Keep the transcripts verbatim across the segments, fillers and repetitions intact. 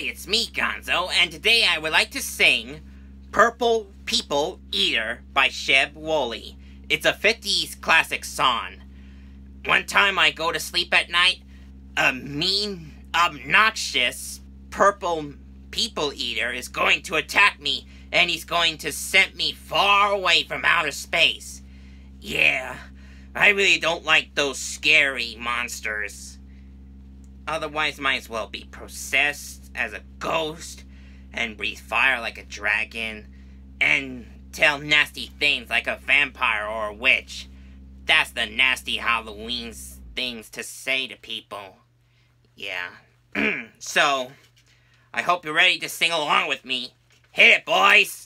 it's me, Gonzo, and today I would like to sing Purple People Eater by Sheb Wooley. It's a fifties classic song. One time I go to sleep at night, a mean, obnoxious purple people eater is going to attack me, and he's going to send me far away from outer space. Yeah, I really don't like those scary monsters. Otherwise, might as well be possessed as a ghost, and breathe fire like a dragon, and tell nasty things like a vampire or a witch. That's the nasty Halloween things to say to people. Yeah. So, I hope you're ready to sing along with me. Hit it, boys!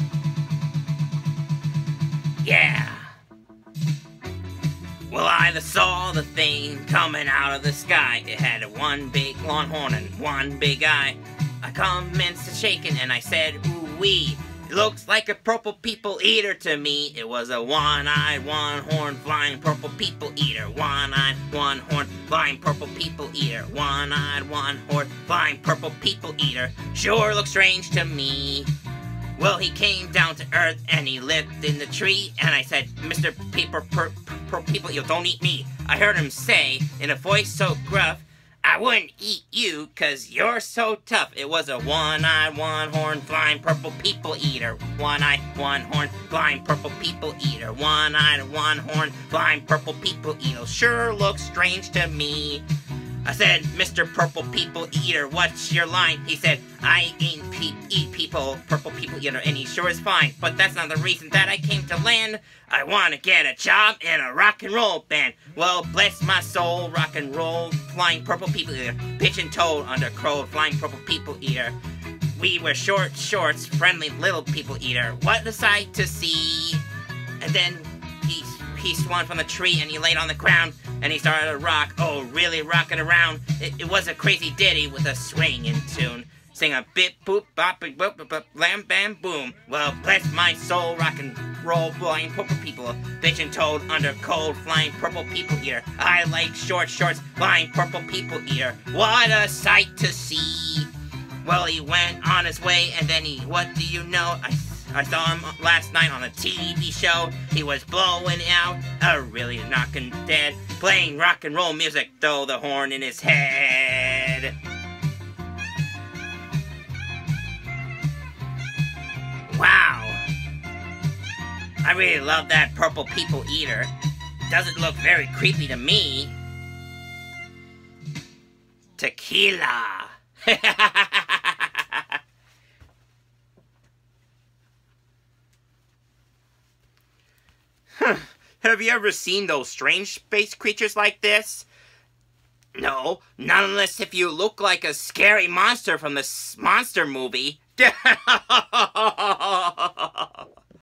Yeah. Well, I saw the thing coming out of the sky. It had a one big long horn and one big eye. I commenced to shaking and I said, ooh-wee. It looks like a purple people eater to me. It was a one-eyed, one-horned, flying purple people eater. One-eyed, one-horned, flying purple people eater. One-eyed, one-horned, flying purple people eater. Sure looks strange to me. Well, he came down to earth and he lived in the tree. And I said, Mister Paper, per, per, People, you don't eat me. I heard him say in a voice so gruff, I wouldn't eat you, cause you're so tough. It was a one-eyed, one-horned, flying purple people eater. One-eyed, one-horned, flying purple people eater. One-eyed, one-horned, flying purple people eater. Sure looks strange to me. I said, Mister Purple People Eater, what's your line? He said, I eat, pe eat people, purple people eater, and he sure is fine. But that's not the reason that I came to land. I want to get a job in a rock and roll band. Well, bless my soul, rock and roll, flying purple people eater. Pitch and toad under crow, flying purple people eater. We wear short shorts, friendly little people eater. What a sight to see. And then he, he swung from the tree and he laid on the ground. And he started to rock, oh, really rocking around. It, it was a crazy ditty with a swinging tune. Sing a bip, boop, bop, boop, boop, boop, blam, bam, boom. Well, bless my soul, rock and roll, flying purple people. Bitch and toad under cold, flying purple people eater. I like short shorts, flying purple people eater. What a sight to see. Well, he went on his way, and then he, what do you know? I I saw him last night on a T V show. He was blowing out a really knocking dead, playing rock and roll music, though the horn in his head. Wow. I really love that purple people eater. Doesn't look very creepy to me. Tequila. Have you ever seen those strange space creatures like this? No, not unless if you look like a scary monster from the monster movie.